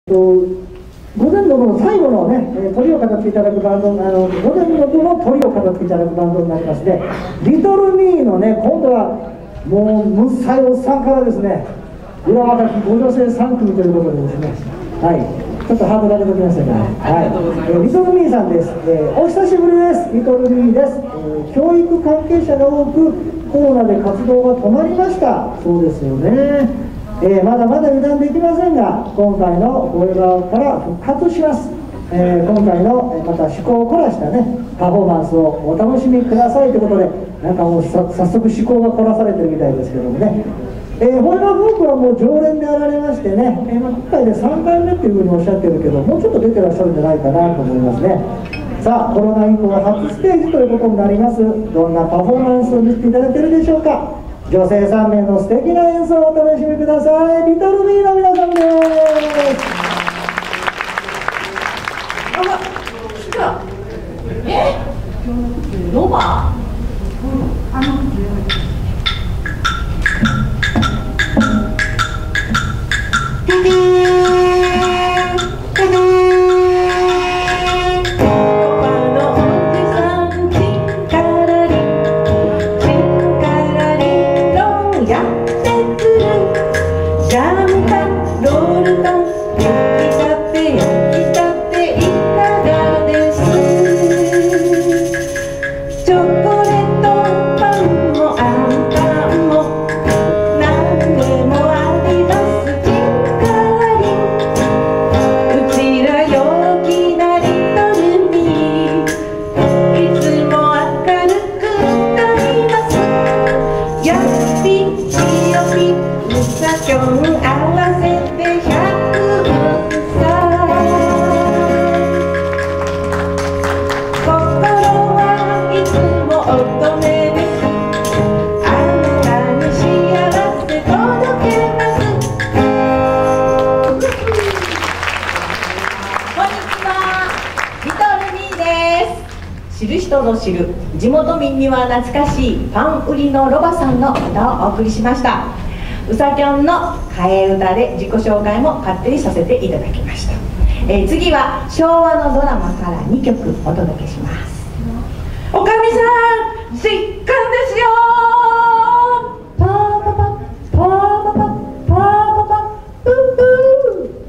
午前の部の最後のね、トリを語っていただくバンド、午前の部のトリを語っていただくバンドになりまして、リトルミーのね、今度はもうむっさいおっさんからですね、裏若きご女性3組ということでですね、はい、ちょっとハードだけときましたが、はい、リトルミーさんです。お久しぶりです。リトルミーです。教育関係者が多くコロナで活動が止まりました。そうですよね。まだまだ油断できませんが、今回のフォーエバーから復活します。今回のまた趣向を凝らしたね、パフォーマンスをお楽しみくださいということで、なんかもう早速趣向が凝らされてるみたいですけどもね。フォーエバーフォークはもう常連であられましてね、今回で3回目っていうふうにおっしゃってるけど、もうちょっと出てらっしゃるんじゃないかなと思いますね。さあ、コロナ以降初ステージということになります。どんなパフォーマンスを見せていただけるでしょうか。女性3名の素敵な演奏をお楽しみください。リトルミーの皆さんです。 ロバ知る人ぞ知る地元民には懐かしいパン売りのロバさんの歌をお送りしました。うさきょんの替え歌で自己紹介も勝手にさせていただきました。次は昭和のドラマから2曲お届けします。おかみさん、実感ですよ。パーパパパーパパパーパパウーウー。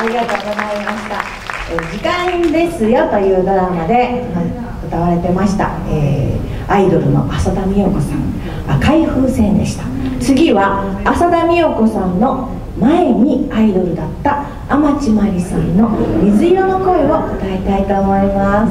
りがとうございました。時間ですよというドラマで歌われてました、アイドルの浅田美代子さん、赤い風船でした。次は浅田美代子さんの前にアイドルだった天地真理さんの水色の声を歌いたいと思います。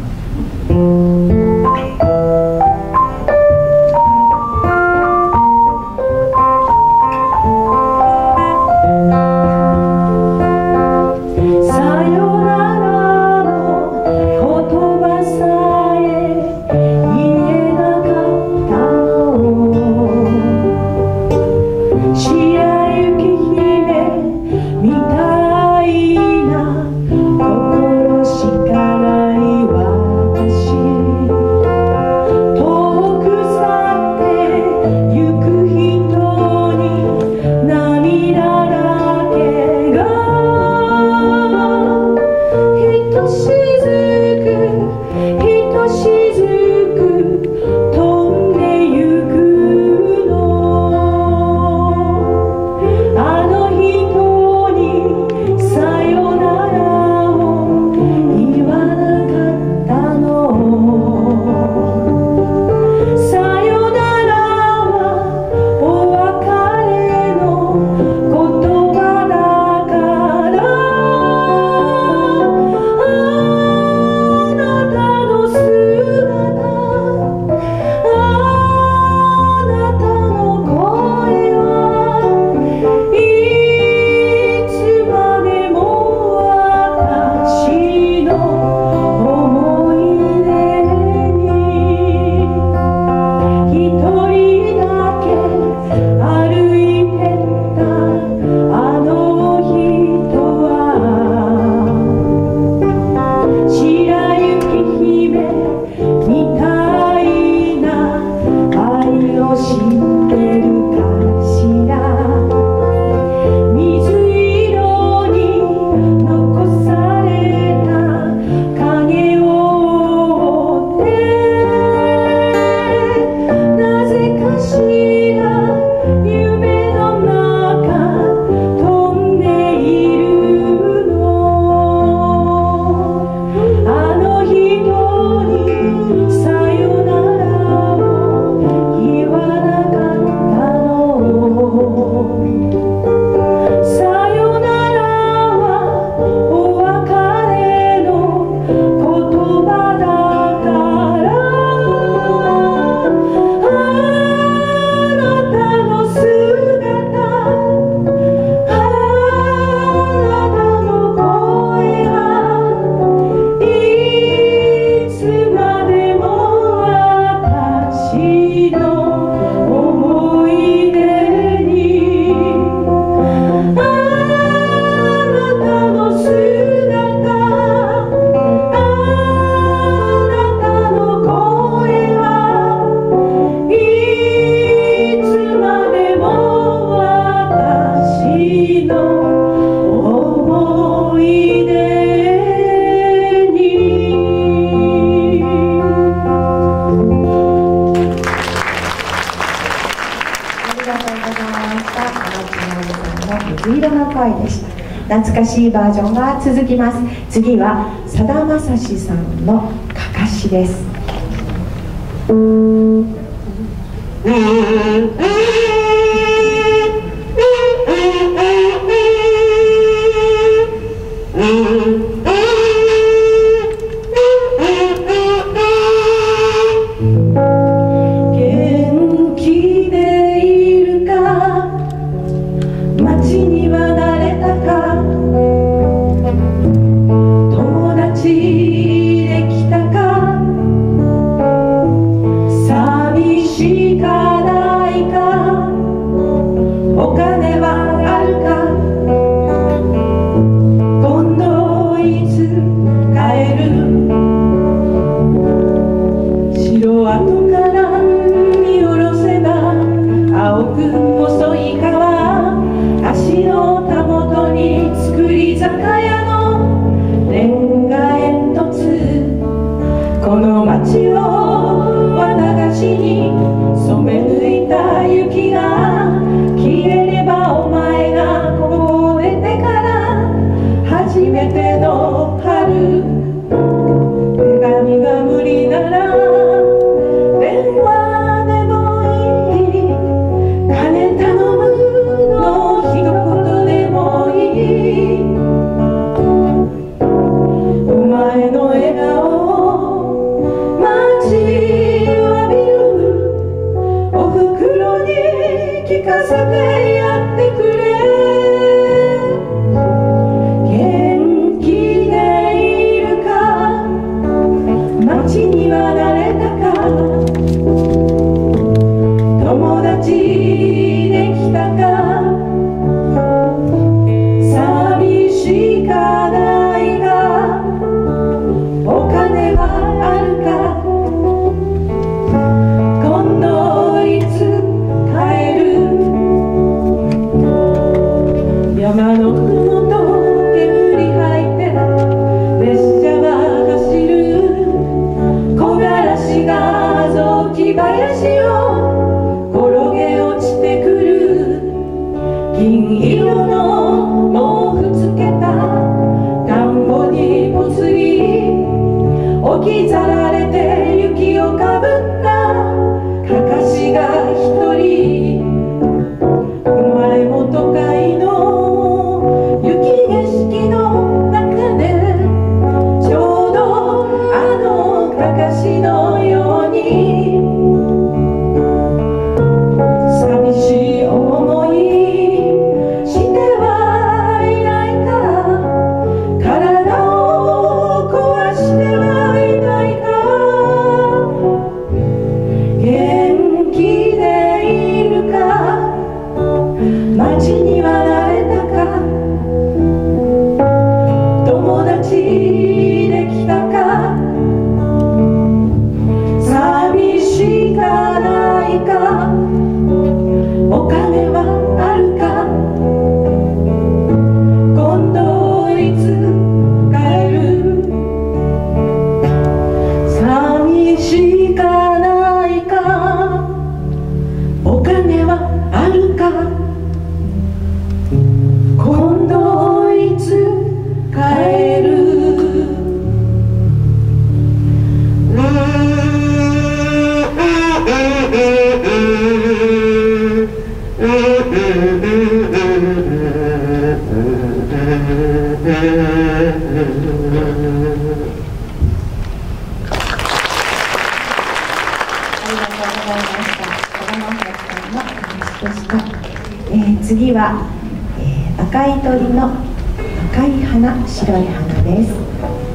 懐かしいバージョンが続きます。次はさだまさしさんのかかしです。元気でいるか、街には誰だか、友達できたか、寂しかないか。 置き去られて雪をかぶったかかしが一人、生まれも都会の雪景色の中で、ちょうどあのかかしのように寂しい思いしてはいないか、体を壊してはいないか、元気でいるか、街には慣れたか、友達できたか、寂しかないか、お金はあるか、今度いつ帰る、寂しかないか、お金はあるか、今度いつ帰る。次は、赤い鳥の赤い花、白い花です。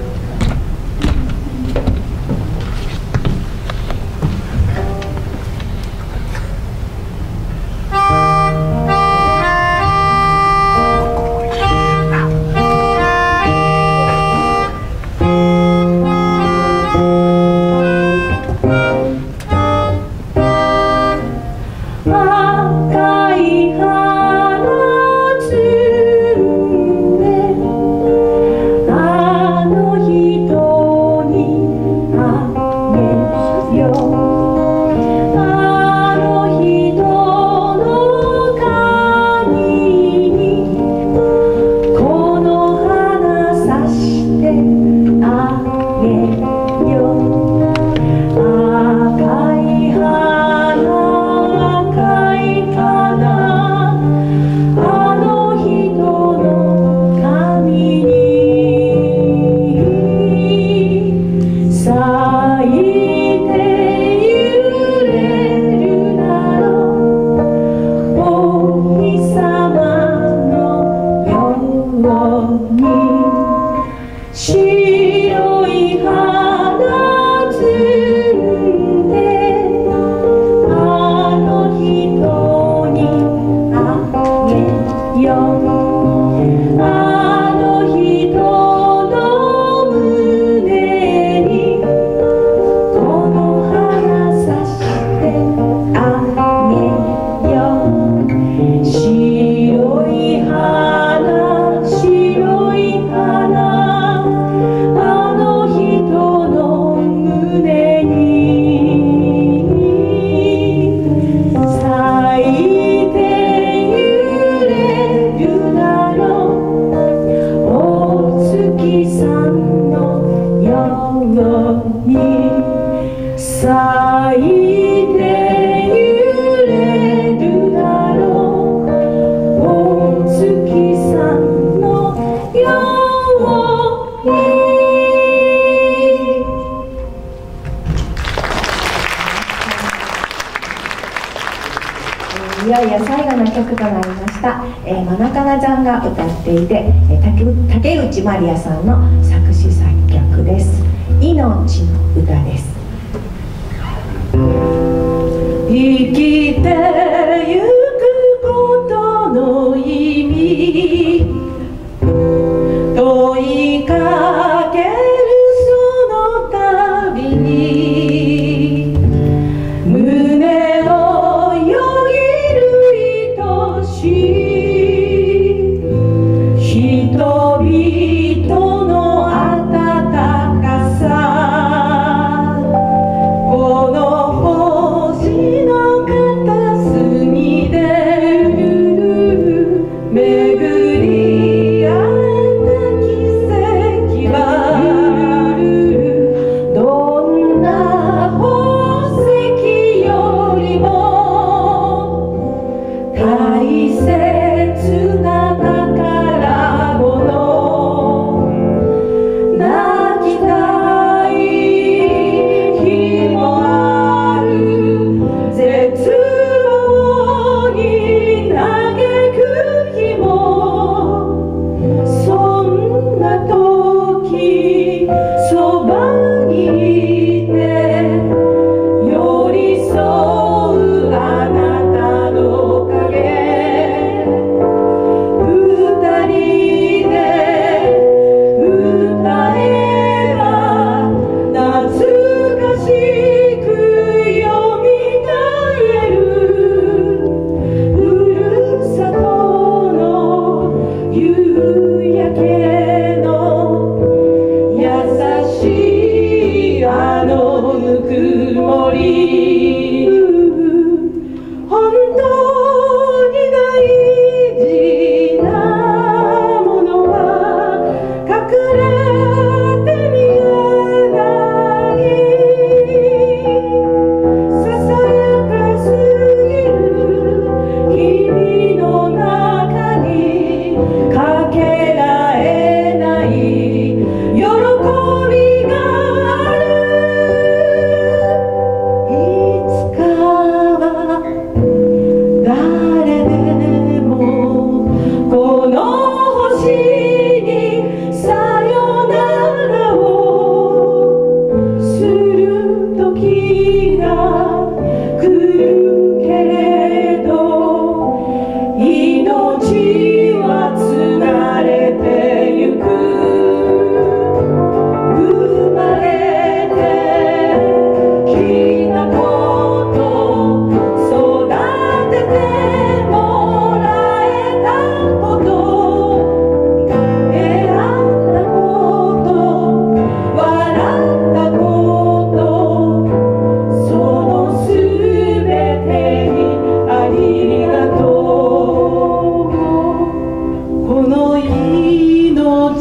いよいよ最後の曲となりました。マナカナちゃんが歌っていて、竹内まりやさんの作詞作曲です。命の歌です。生きてゆくことの意味問いかけるその度に胸をよぎる愛しい人々の温かさ、この星の片隅で巡り合えた奇跡はど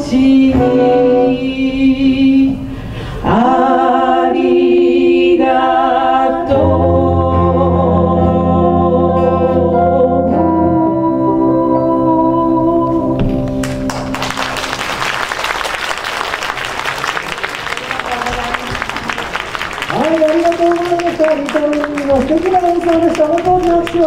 ちにありがとう。 はい、ありがとうございました。リトルミーの素敵な演奏でした。本当に拍手を。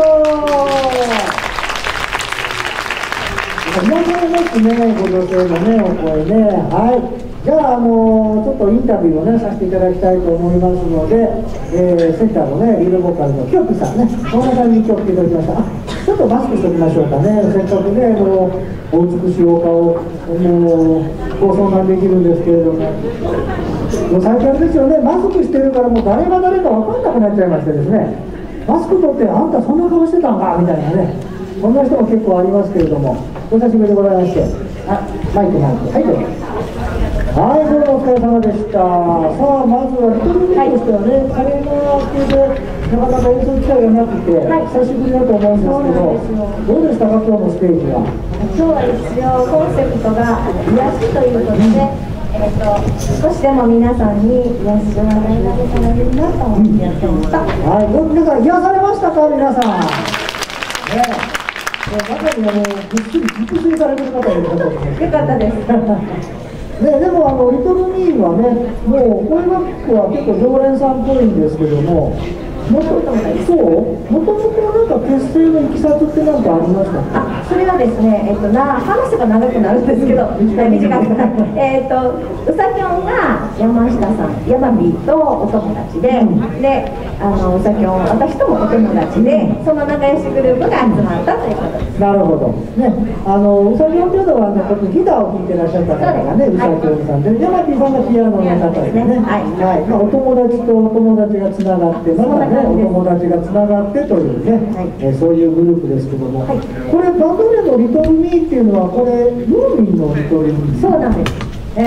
皆さんですね、ご女性のね、お声ね。はい。じゃあ、ちょっとインタビューをね、させていただきたいと思いますので、センターのね、リードボーカルのきよぴさんね、こんな感じに今日来ていただきました。ちょっとマスクしておきましょうかね。せっかくね、お美しいお顔を、ご相談できるんですけれども。もう最近ですよね、マスクしてるからもう誰が誰か分かんなくなっちゃいましてですね、マスク取ってあんたそんな顔してたんかみたいなね、そんな人も結構ありますけれども、お久しぶりでございまして、マイク、はい、どうぞ。はい、どうもお疲れ様でした。さあ、まずはリトルミーとしてはね、カレーの明けでなかなか演奏機会がなくて、久しぶりだと思うんですけど、どうでしたか、今日のステージは。 今日は一応コンセプトが癒しということで、少しでも皆さんに癒しを与えられたらいいなと思ってやってました。 はい、皆さん癒されましたか、皆さん。ね、中にぐっすり熟睡されてる方がいるかと思います。 よかったです。 ね、でもリトルミーはね、もう声楽は結構常連さんっぽいんですけども、もともとなんか結成のいきさつって何かありましたか？ それはですね、話せば長くなるんですけど、短くうさきょんが山下さん、山火とお友達で、うさきょん、私ともお友達で、その仲良しグループが集まったということです。 なるほど。ね、うさきょんというのはこのギターを弾いてらっしゃった方がね、うさきょんさんで、山火さんがピアノの方ですね。はい。お友達とお友達がつながって、またね、お友達がつながってというね、そういうグループですけども、これバンド名のリトルミーっていうのはこれユーミンのリトルミー。 そうなんです。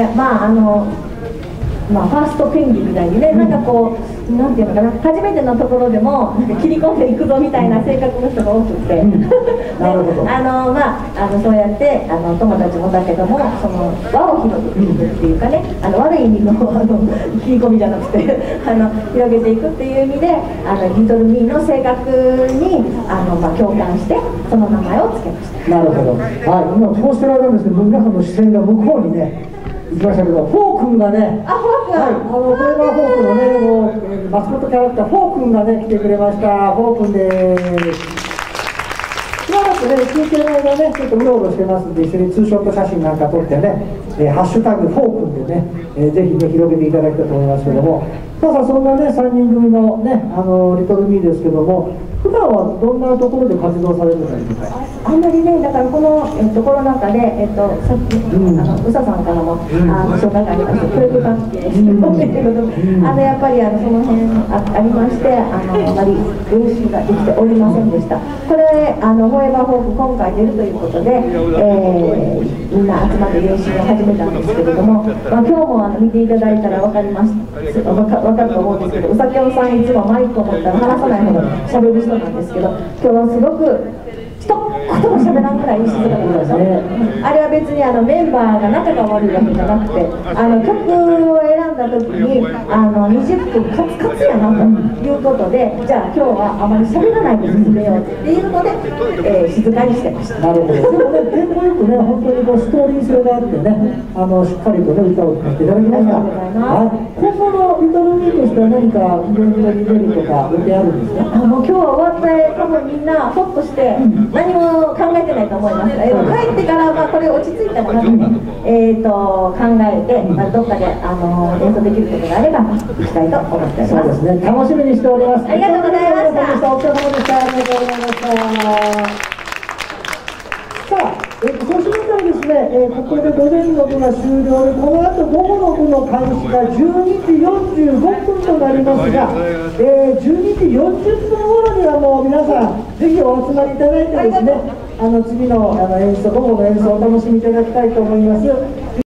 ファーストペンギンみたいにね、なんかこう、なんていうのかな、初めてのところでもなんか切り込んでいくぞみたいな性格の人が多くて、 なるほど。 そうやって友達もだけども、その輪を広げていくっていうかね、悪い意味の切り込みじゃなくて広げていくっていう意味で、リトルミーの性格に共感してその名前を付けました。 なるほど。はい、今こうしてる間ですね、皆さんの視線が向こうにね行きましたけど、フォー君がね、 フォー君、 はい、フレーバーフォークのね、マスコットキャラクターフォー君がね来てくれました。フォー君です。しばらくね、休憩の間ね、ちょっとうろうろしてますんで、一緒にツーショット写真なんか撮ってね、ハッシュタグフォー君でね、ぜひね広げていただきたいと思いますけども、さあそんなね3人組のねリトルミーですけども、普段はどんなところで活動されてたりとか？ あんまりね、だからこの、コロナ禍で、さっき、うささんからも、紹介がありました、教育関係っていうことで、やっぱりその辺ありまして、あまり練習ができておりませんでした。これ、フォーエバーフォーク、今回出るということで、みんな集まって練習を始めたんですけれども、今日も見ていただいたら分かると思うんですけど、うさきょんさん、いつもマイクを持ったら話さないほど喋る人なんですけど、今日はすごく一言も喋らんくらい静かだったでしょ。あれは別にメンバーが仲が悪いわけじゃなくて、曲を選んだ時に20分カツカツやなということで、じゃあ今日はあまり喋らないで進めようっていうので、静かにしてました。 なるほど。でもね、テンポよくね、本当にストーリー性があってね、しっかりとね歌を聴かせていただきました。はい。今後のリトルミーとしては何かイベントに出るとか予定あるんですか？ もう今日は終わって多分みんなホッとして何も考えてないと思います。帰ってからこれ落ち着いたらまずね、考えて、どっかで演奏できることがあれば行きたいと思っております。 そうですね。楽しみにしております。 ありがとうございました。 お疲れ様でした。ありがとうございました。さあ、そうしましたらですね、ここで午前の部が終了で、この後午後の部の開始が12時45分となりますが、12時40分頃にはもう皆さんぜひお集まりいただいてですね、次の午後の演奏をお楽しみいただきたいと思います。